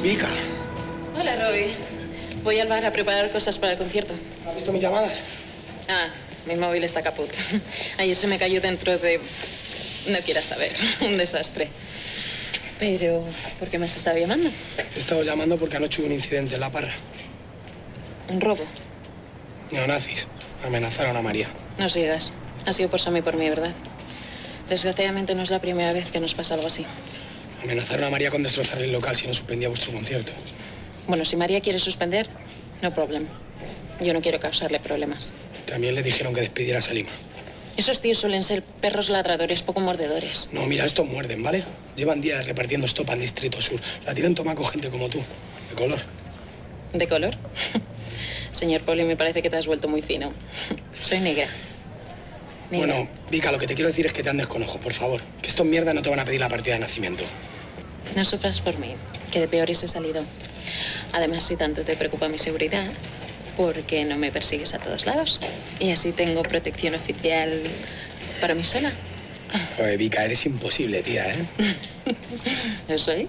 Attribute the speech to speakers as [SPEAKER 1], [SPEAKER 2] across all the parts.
[SPEAKER 1] Vika.
[SPEAKER 2] Hola, Robbie. Voy al bar a preparar cosas para el concierto.
[SPEAKER 1] ¿Has visto mis llamadas?
[SPEAKER 2] Ah, mi móvil está caput. Ayer se me cayó dentro de... No quieras saber. Un desastre. Pero, ¿por qué me has estado llamando?
[SPEAKER 1] Te he estado llamando porque anoche hubo un incidente en La Parra.
[SPEAKER 2] ¿Un robo?
[SPEAKER 1] Neonazis amenazaron a María.
[SPEAKER 2] No sigas. Ha sido por Sam y por mí, ¿verdad? Desgraciadamente no es la primera vez que nos pasa algo así.
[SPEAKER 1] Amenazaron a María con destrozar el local si no suspendía vuestro concierto.
[SPEAKER 2] Bueno, si María quiere suspender, no problem. Yo no quiero causarle problemas.
[SPEAKER 1] También le dijeron que despidiera a Salima.
[SPEAKER 2] Esos tíos suelen ser perros ladradores, poco mordedores.
[SPEAKER 1] No, mira, estos muerden, ¿vale? Llevan días repartiendo estopa en Distrito Sur. La tienen tomada con gente como tú, de color.
[SPEAKER 2] ¿De color? Señor Poli, me parece que te has vuelto muy fino. Soy negra.
[SPEAKER 1] Bueno, Vika, lo que te quiero decir es que te andes con ojo, por favor. Que estos mierdas no te van a pedir la partida de nacimiento.
[SPEAKER 2] No sufras por mí, que de peores he salido. Además, si tanto te preocupa mi seguridad, ¿por qué no me persigues a todos lados? Y así tengo protección oficial para mí sola.
[SPEAKER 1] Oye, Vika, eres imposible, tía, ¿eh?
[SPEAKER 2] ¿Lo soy?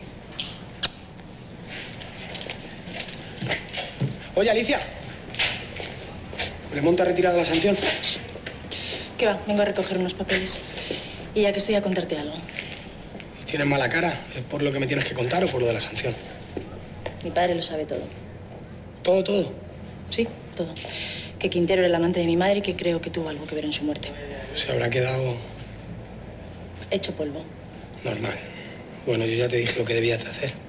[SPEAKER 1] Oye, Alicia. ¿Remonta ha retirado la sanción?
[SPEAKER 3] ¿Qué va? Vengo a recoger unos papeles. Y ya que estoy a contarte algo.
[SPEAKER 1] ¿Tienes mala cara? ¿Es por lo que me tienes que contar o por lo de la sanción?
[SPEAKER 3] Mi padre lo sabe todo.
[SPEAKER 1] ¿Todo, todo?
[SPEAKER 3] Sí, todo. Que Quintero era el amante de mi madre y que creo que tuvo algo que ver en su muerte.
[SPEAKER 1] Se habrá quedado...
[SPEAKER 3] Hecho polvo.
[SPEAKER 1] Normal. Bueno, yo ya te dije lo que debías de hacer.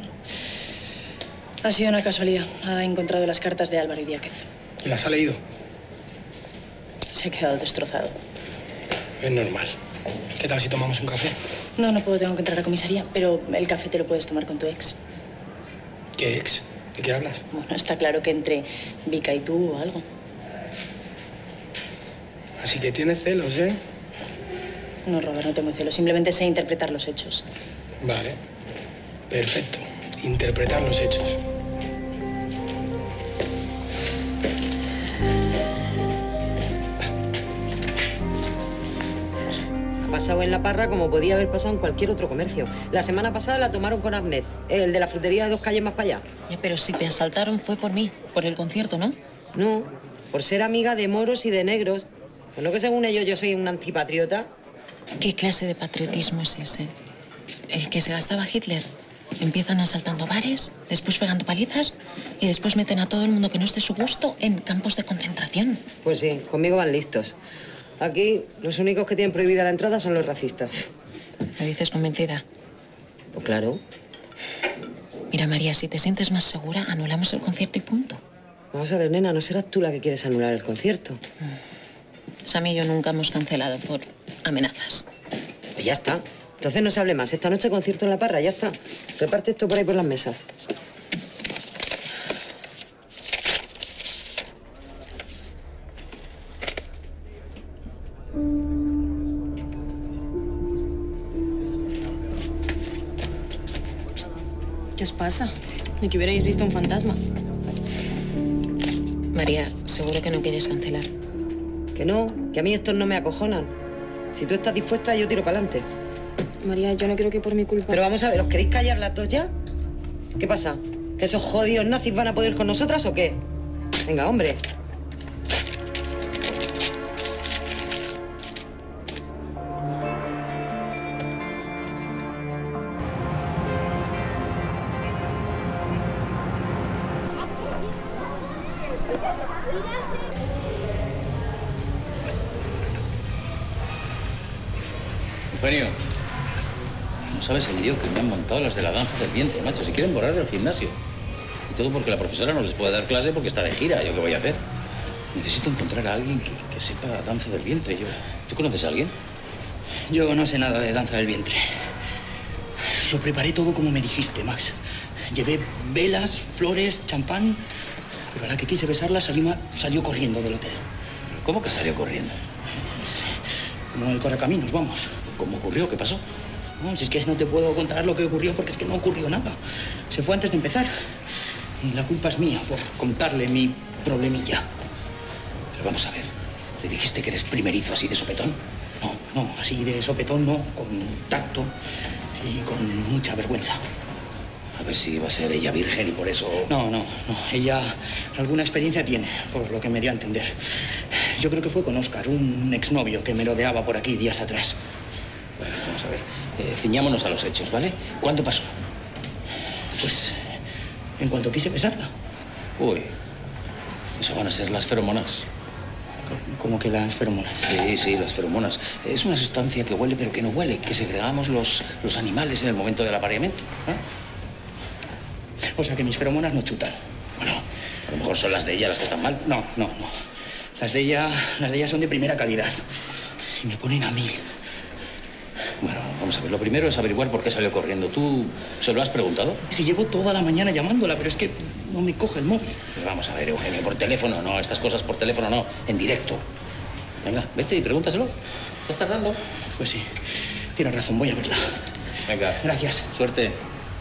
[SPEAKER 3] Ha sido una casualidad. Ha encontrado las cartas de Álvaro Idiáquez.
[SPEAKER 1] ¿Y las ha leído?
[SPEAKER 3] Se ha quedado destrozado.
[SPEAKER 1] Es normal. ¿Qué tal si tomamos un café?
[SPEAKER 3] No, no puedo, tengo que entrar a comisaría. Pero el café te lo puedes tomar con tu ex.
[SPEAKER 1] ¿Qué ex? ¿De qué hablas?
[SPEAKER 3] Bueno, está claro que entre Vika y tú o algo.
[SPEAKER 1] Así que tienes celos, ¿eh?
[SPEAKER 3] No, Robert, no tengo celos. Simplemente sé interpretar los hechos.
[SPEAKER 1] Vale. Perfecto. Interpretar los hechos.
[SPEAKER 4] Ha pasado en La Parra como podía haber pasado en cualquier otro comercio. La semana pasada la tomaron con Ahmed, el de la frutería de 2 calles más para allá.
[SPEAKER 2] Pero si te asaltaron fue por mí, por el concierto, ¿no?
[SPEAKER 4] No, por ser amiga de moros y de negros. Pues no que según ellos yo soy un antipatriota.
[SPEAKER 2] ¿Qué clase de patriotismo es ese? ¿El que se gastaba Hitler? Empiezan asaltando bares, después pegando palizas y después meten a todo el mundo que no esté a su gusto en campos de concentración.
[SPEAKER 4] Pues sí, conmigo van listos. Aquí los únicos que tienen prohibida la entrada son los racistas.
[SPEAKER 2] ¿Lo dices convencida?
[SPEAKER 4] Pues claro.
[SPEAKER 2] Mira, María, si te sientes más segura, anulamos el concierto y punto.
[SPEAKER 4] Vamos a ver, nena, ¿no serás tú la que quieres anular el concierto?
[SPEAKER 2] Sam y yo nunca hemos cancelado por amenazas.
[SPEAKER 4] Pues ya está. Entonces no se hable más. Esta noche concierto en La Parra, ya está. Reparte esto por ahí por las mesas.
[SPEAKER 3] ¿Qué os pasa? Ni que hubierais visto un fantasma.
[SPEAKER 2] María, seguro que no quieres cancelar.
[SPEAKER 4] Que no, que a mí estos no me acojonan. Si tú estás dispuesta, yo tiro para adelante.
[SPEAKER 3] María, yo no creo que por mi culpa...
[SPEAKER 4] Pero vamos a ver, ¿os queréis callar las dos ya? ¿Qué pasa? ¿Que esos jodidos nazis van a poder con nosotras o qué? Venga, hombre.
[SPEAKER 5] Eugenio, no sabes el lío que me han montado las de la danza del vientre, macho. Si quieren borrar el gimnasio. Y todo porque la profesora no les puede dar clase porque está de gira. ¿Yo qué voy a hacer? Necesito encontrar a alguien que sepa danza del vientre. ¿Tú conoces a alguien?
[SPEAKER 6] Yo no sé nada de danza del vientre. Lo preparé todo como me dijiste, Max. Llevé velas, flores, champán, pero a la que quise besarla, Salima salió corriendo del hotel.
[SPEAKER 5] ¿Cómo que salió corriendo?
[SPEAKER 6] Como el correcaminos, vamos.
[SPEAKER 5] ¿Cómo ocurrió? ¿Qué pasó?
[SPEAKER 6] No, si es que no te puedo contar lo que ocurrió porque es que no ocurrió nada. Se fue antes de empezar. Y la culpa es mía por contarle mi problemilla.
[SPEAKER 5] Pero vamos a ver, ¿le dijiste que eres primerizo así de sopetón?
[SPEAKER 6] No, así de sopetón no, con tacto y con mucha vergüenza.
[SPEAKER 5] A ver si va a ser ella virgen y por eso...
[SPEAKER 6] No. Ella alguna experiencia tiene, por lo que me dio a entender. Yo creo que fue con Óscar, un exnovio que me rodeaba por aquí días atrás.
[SPEAKER 5] Bueno, vamos a ver. Ciñámonos a los hechos, ¿vale? ¿Cuánto pasó?
[SPEAKER 6] Pues en cuanto quise besarla.
[SPEAKER 5] Uy, eso van a ser las feromonas.
[SPEAKER 6] ¿Cómo que las feromonas?
[SPEAKER 5] Sí, las feromonas. Es una sustancia que huele pero que no huele, que segregamos los animales en el momento del apareamiento.
[SPEAKER 6] O sea que mis feromonas no chutan.
[SPEAKER 5] Bueno, a lo mejor son las de ella las que están mal.
[SPEAKER 6] No. Las de ella son de primera calidad. Y me ponen a 1000.
[SPEAKER 5] Bueno, vamos a ver. Lo primero es averiguar por qué salió corriendo. ¿Tú se lo has preguntado?
[SPEAKER 6] Si llevo toda la mañana llamándola, pero es que no me coge el móvil.
[SPEAKER 5] Pues vamos a ver, Eugenio, por teléfono no. Estas cosas por teléfono no. En directo. Venga, vete y pregúntaselo. ¿Estás tardando?
[SPEAKER 6] Pues sí. Tienes razón, voy a verla.
[SPEAKER 5] Venga.
[SPEAKER 6] Gracias.
[SPEAKER 5] Suerte.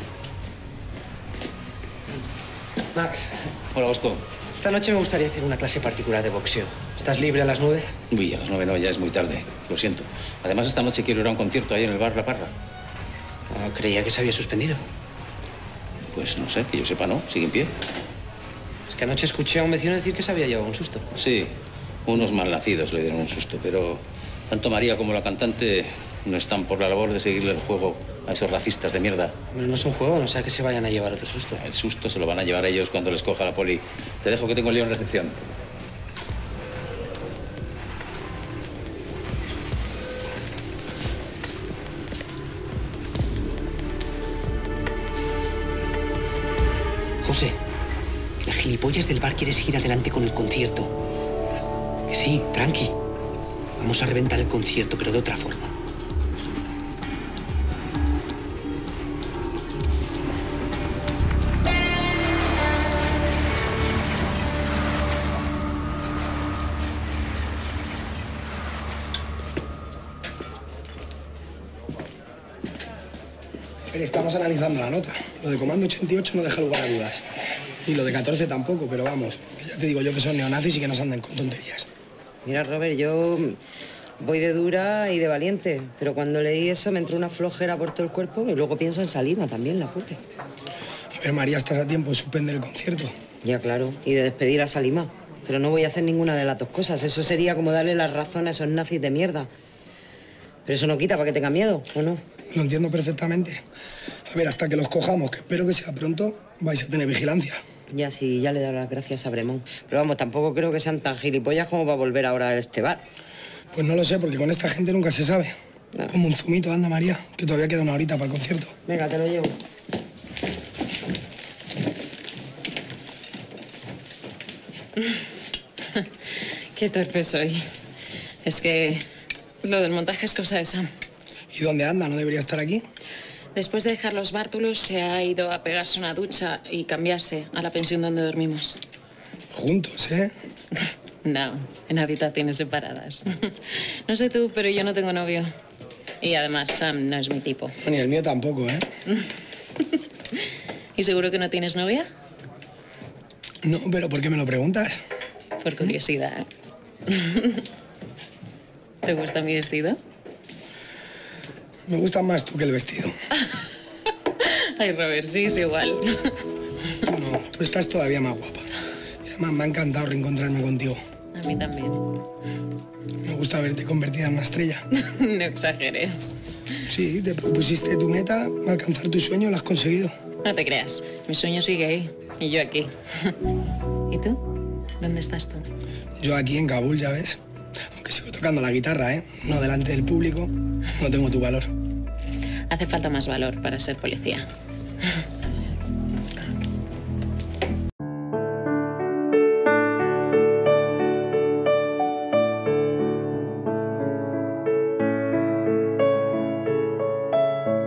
[SPEAKER 7] Max,
[SPEAKER 5] Hola, Bosco.
[SPEAKER 7] esta noche me gustaría hacer una clase particular de boxeo. ¿Estás libre a las 9?
[SPEAKER 5] Uy, a las 9 no, ya es muy tarde. Lo siento. Además, esta noche quiero ir a un concierto ahí en el bar La Parra.
[SPEAKER 7] Ah, creía que se había suspendido.
[SPEAKER 5] Pues no sé, que yo sepa, ¿no? Sigue en pie.
[SPEAKER 7] Es que anoche escuché a un vecino decir que se había llevado un susto.
[SPEAKER 5] Sí, unos malnacidos le dieron un susto, pero tanto María como la cantante no están por la labor de seguirle el juego a esos racistas de mierda.
[SPEAKER 7] Hombre, no es un juego, no sea que se vayan a llevar otro susto.
[SPEAKER 5] El susto se lo van a llevar ellos cuando les coja la poli. Te dejo que tengo el lío en recepción.
[SPEAKER 7] José, el gilipollas del bar quiere seguir adelante con el concierto. Que sí, tranqui. Vamos a reventar el concierto, pero de otra forma.
[SPEAKER 1] Pero estamos analizando la nota. Lo de Comando 88 no deja lugar a dudas. Ni lo de 14 tampoco, pero vamos, que ya te digo yo que son neonazis y que no se andan con tonterías.
[SPEAKER 4] Mira, Robert, yo voy de dura y de valiente, pero cuando leí eso me entró una flojera por todo el cuerpo y luego pienso en Salima también, la puta.
[SPEAKER 1] A ver, María, estás a tiempo de suspender el concierto.
[SPEAKER 4] Ya, claro, y de despedir a Salima. Pero no voy a hacer ninguna de las dos cosas. Eso sería como darle la razón a esos nazis de mierda. Pero eso no quita para que tenga miedo, ¿o no?
[SPEAKER 1] Lo entiendo perfectamente. A ver, hasta que los cojamos, que espero que sea pronto, vais a tener vigilancia.
[SPEAKER 4] Ya sí, ya le he dado las gracias a Bremón. Pero vamos, tampoco creo que sean tan gilipollas como para volver ahora a este bar.
[SPEAKER 1] Pues no lo sé, porque con esta gente nunca se sabe.
[SPEAKER 4] Ah.
[SPEAKER 1] Ponme un zumito, anda, María, que todavía queda una horita para el concierto.
[SPEAKER 4] Venga, te lo llevo.
[SPEAKER 2] Qué torpe soy. Es que lo del montaje es cosa de Sam.
[SPEAKER 1] ¿Y dónde anda? ¿No debería estar aquí?
[SPEAKER 2] Después de dejar los bártulos, se ha ido a pegarse una ducha y cambiarse a la pensión donde dormimos.
[SPEAKER 1] Juntos, ¿eh?
[SPEAKER 2] No, en habitaciones separadas. No sé tú, pero yo no tengo novio. Y además, Sam no es mi tipo.
[SPEAKER 1] No, ni el mío tampoco, ¿eh?
[SPEAKER 2] ¿Y seguro que no tienes novia?
[SPEAKER 1] No, pero ¿por qué me lo preguntas?
[SPEAKER 2] Por curiosidad. ¿Te gusta mi vestido?
[SPEAKER 1] Me gusta más tú que el vestido.
[SPEAKER 2] Ay, Robert, sí, es igual.
[SPEAKER 1] Tú no, tú estás todavía más guapa. Y además me ha encantado reencontrarme contigo.
[SPEAKER 2] A mí también.
[SPEAKER 1] Me gusta verte convertida en una estrella.
[SPEAKER 2] No exageres.
[SPEAKER 1] Sí, te propusiste tu meta, alcanzar tu sueño, y lo has conseguido.
[SPEAKER 2] No te creas, mi sueño sigue ahí y yo aquí. ¿Y tú? ¿Dónde estás tú?
[SPEAKER 1] Yo aquí en Kabul, ya ves. Aunque sigo tocando la guitarra, ¿eh? No delante del público, no tengo tu valor.
[SPEAKER 2] Hace falta más valor para ser policía.